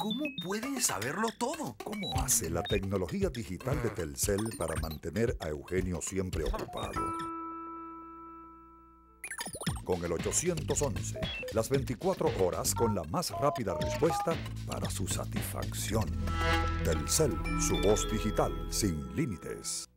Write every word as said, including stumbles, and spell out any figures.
¿Cómo pueden saberlo todo? ¿Cómo hace la tecnología digital de Telcel para mantener a Eugenio siempre ocupado? Con el ochocientos once, las veinticuatro horas con la más rápida respuesta para su satisfacción. Telcel, su voz digital sin límites.